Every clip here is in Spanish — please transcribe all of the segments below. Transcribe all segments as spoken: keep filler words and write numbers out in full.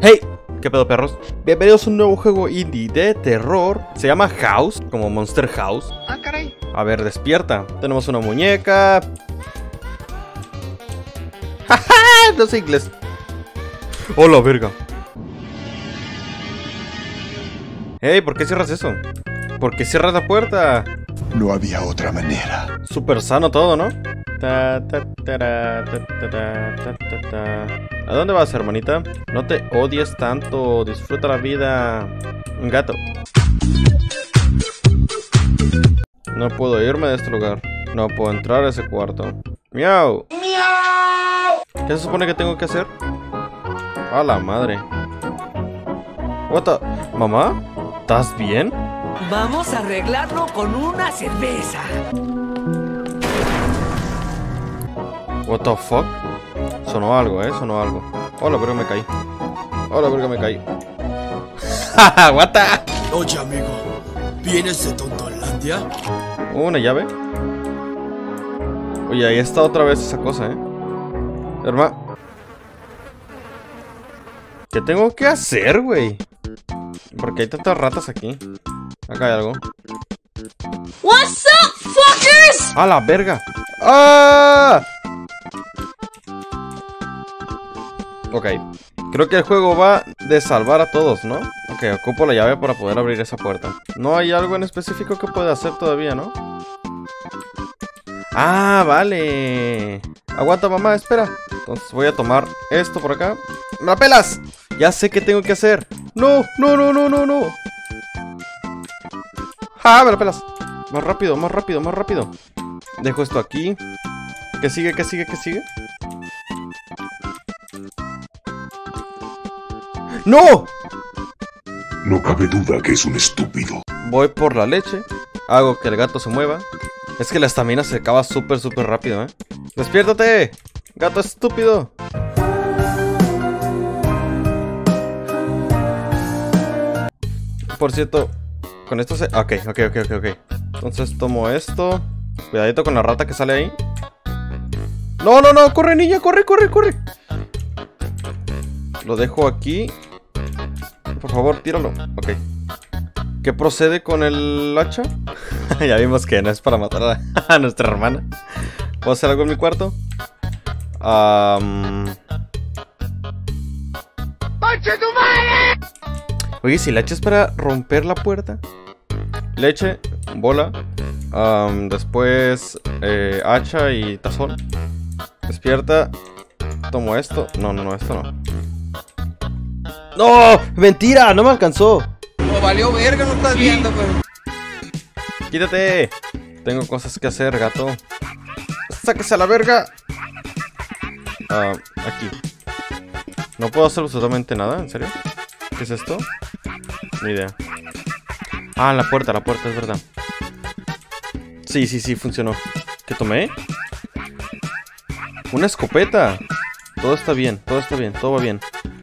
¡Hey! ¿Qué pedo, perros? Bienvenidos a un nuevo juego indie de terror. Se llama House, como Monster House. Ah, caray. A ver, despierta. Tenemos una muñeca. ¡Jaja! No sé inglés. ¡Hola, verga! ¡Hey! ¿Por qué cierras eso? ¿Por qué cierras la puerta? No había otra manera. Súper sano todo, ¿no? Ta, ta, tara, ta, ta, ta, ta, ta, ta. ¿A dónde vas, hermanita? No te odies tanto. Disfruta la vida. Un gato. No puedo irme de este lugar. No puedo entrar a ese cuarto. ¡Miau! ¡Miau! ¿Qué se supone que tengo que hacer? A la madre. What the... ¿Mamá? ¿Estás bien? Vamos a arreglarlo con una cerveza. What the fuck? Sonó algo, eh, sonó algo. Hola, verga, me caí. Hola, verga, me caí. Jaja, what the... Oye, amigo, ¿vienes de Tontolandia? Una llave. Oye, ahí está otra vez esa cosa, eh. Hermano. ¿Qué tengo que hacer, güey? Porque hay tantas ratas aquí. Acá hay algo. What's up, fuckers? ¡A la verga! ¡Ah! Ok. Creo que el juego va de salvar a todos, ¿no? Ok, ocupo la llave para poder abrir esa puerta. No hay algo en específico que pueda hacer todavía, ¿no? Ah, vale. Aguanta, mamá, espera. Entonces voy a tomar esto por acá. ¡Me la pelas! Ya sé qué tengo que hacer. ¡No! ¡No, no, no, no, no! ¡Ah, me la pelas! Más rápido, más rápido, más rápido. Dejo esto aquí. ¿Qué sigue, qué sigue, qué sigue? ¡No! No cabe duda que es un estúpido. Voy por la leche. Hago que el gato se mueva. Es que la estamina se acaba súper, súper rápido, ¿eh? ¡Despiértate! ¡Gato estúpido! Por cierto, con esto se... Ok, ok, ok, ok, ok. Entonces tomo esto. Cuidadito con la rata que sale ahí. ¡No, no, no! ¡Corre, niña! ¡Corre, corre, corre! Lo dejo aquí. Por favor, tíralo. Ok. ¿Qué procede con el hacha? Ya vimos que no es para matar a, a nuestra hermana. ¿Puedo hacer algo en mi cuarto? Um... Oye, si la hacha es para romper la puerta. Leche, bola. Um, después eh, hacha y tazón. Despierta. Tomo esto. No, no, no, esto no. ¡No! ¡Mentira! ¡No me alcanzó! No valió verga, no estás viendo, pues. ¡Quítate! Tengo cosas que hacer, gato. ¡Sáquese a la verga! Ah, aquí. No puedo hacer absolutamente nada, ¿en serio? ¿Qué es esto? Ni idea. Ah, la puerta, la puerta, es verdad. Sí, sí, sí, funcionó. ¿Qué tomé? Una escopeta. Todo está bien, todo está bien, todo va bien.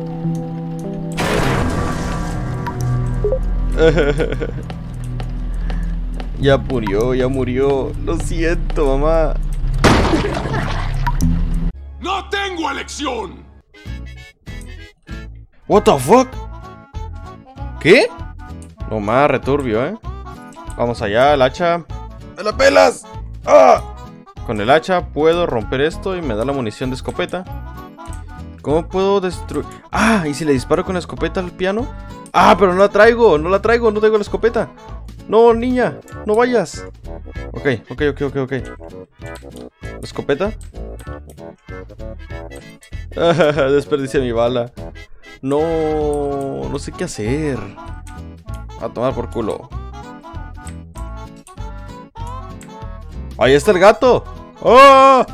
Ya murió, ya murió. Lo siento, mamá. ¡No tengo elección! What the fuck? ¿Qué? No más returbio, ¿eh? Vamos allá, el hacha. ¡Me la pelas! ¡Ah! Con el hacha puedo romper esto y me da la munición de escopeta. ¿Cómo puedo destruir? ¡Ah! ¿Y si le disparo con la escopeta al piano? ¡Ah! Pero no la traigo, no la traigo, no tengo la escopeta. No, niña, no vayas. Ok, ok, ok, ok, ok. ¿Escopeta? Desperdicié mi bala. No, no sé qué hacer. A tomar por culo. ¡Ahí está el gato! ¡Oh!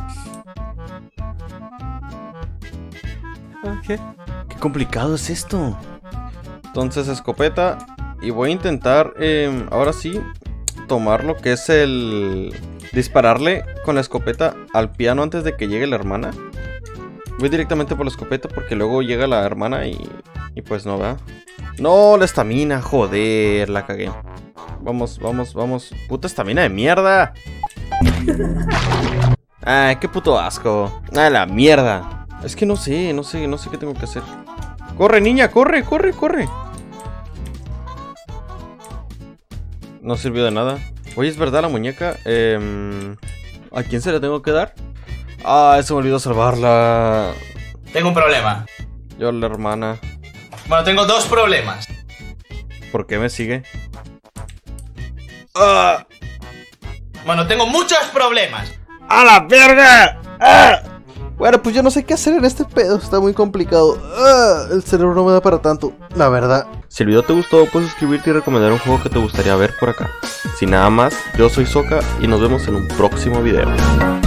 ¿Qué? Qué complicado es esto. Entonces, escopeta. Y voy a intentar, eh, ahora sí, tomar lo que es el... dispararle con la escopeta al piano antes de que llegue la hermana. Voy directamente por la escopeta porque luego llega la hermana y... y pues no, ¿verdad? No, la estamina, joder, la cagué. Vamos, vamos, vamos. Puta estamina de mierda. Ay, qué puto asco. Ah, la mierda. Es que no sé, no sé, no sé qué tengo que hacer. Corre, niña, corre, corre, corre. No sirvió de nada. Oye, es verdad la muñeca. Eh, ¿A quién se la tengo que dar? Ah, se me olvidó salvarla. Tengo un problema. Yo, la hermana. Bueno, tengo dos problemas. ¿Por qué me sigue? Ah. Bueno, tengo muchos problemas. ¡A la verga! ¡Ah! Bueno, pues yo no sé qué hacer en este pedo, está muy complicado. Ah, el cerebro no me da para tanto, la verdad. Si el video te gustó, puedes suscribirte y recomendar un juego que te gustaría ver por acá. Sin nada más, yo soy Soka y nos vemos en un próximo video.